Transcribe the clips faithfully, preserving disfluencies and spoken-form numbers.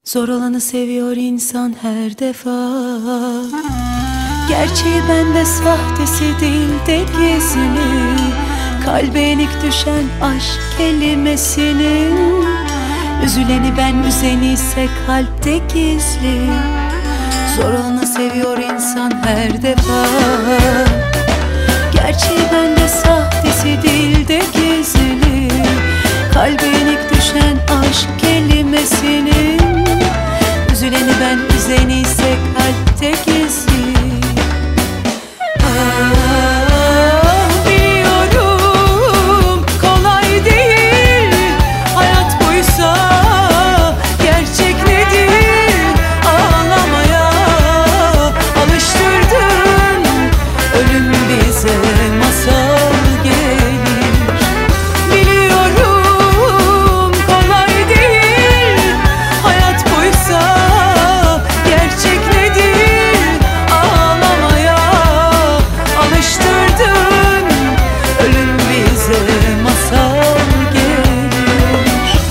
Zor olanı seviyor insan her defa. Gerçeği bende, sahtesi değil de gizli. Kalbe yenik düşen aşk kelimesinin, üzüleni ben, üzeni ise kalpte gizli. Zor olanı seviyor insan her defa. Gerçeği bende, sahtesi değil de gizli. Kalbe yenik düşen aşk kelimesinin, üzüleni ben, üzeni ise kalpte gizli. Ah, biliyorum kolay değil, hayat buysa gerçek nedir? Ağlamaya alıştırdın, ölüm bize masal gelir. Biliyorum kolay değil, hayat buysa gerçek nedir? Ağlamaya alıştırdın, ölüm bize masal gelir.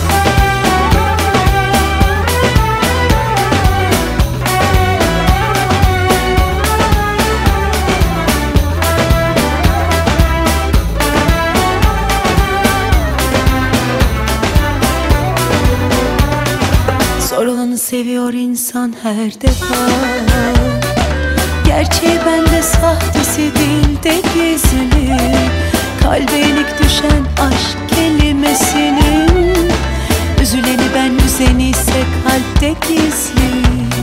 Zor olanı seviyor insan her defa. Gerçeği bende, sahtesi değil de gizli. Kalbe yenik düşen aşk kelimesinin, üzüleni ben, üzeni ise kalpte gizli.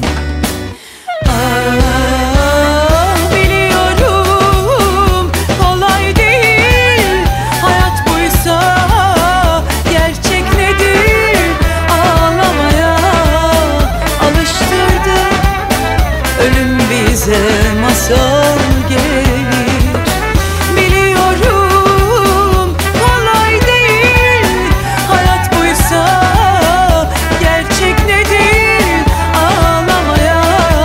Ah, biliyorum kolay değil, hayat buysa gerçek nedir? Ağlamaya alıştırdı, ölüm bize masal gelir. Biliyorum kolay değil, hayat buysa gerçek nedir? Ağlamaya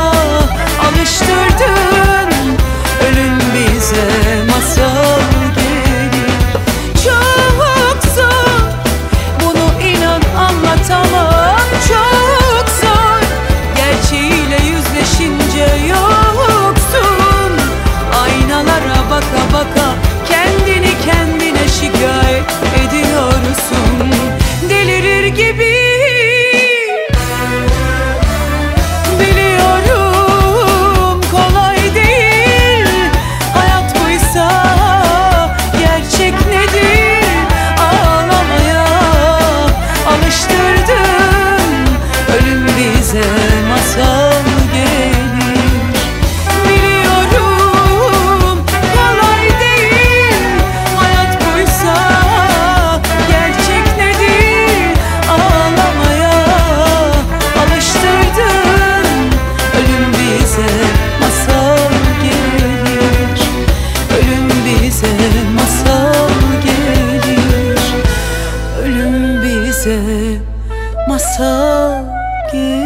alıştırdın, ölüm bize masal gelir. Çok zor, bunu inan anlatamam, çok zor. Gerçeğiyle yüzleşince yoksun. Aynalara baka baka kendini kendine şikayet ediyorsun, delirir gibi. Biliyorum kolay değil, hayat buysa gerçek nedir? Ağlamaya alıştırdın, ölüm bize masal gelir. Biliyorum kolay değil, hayat buysa gerçek nedir? Ağlamaya alıştırdın, ölüm bize masal gelir. Ölüm bize masal gelir. Ölüm bize masal gelir.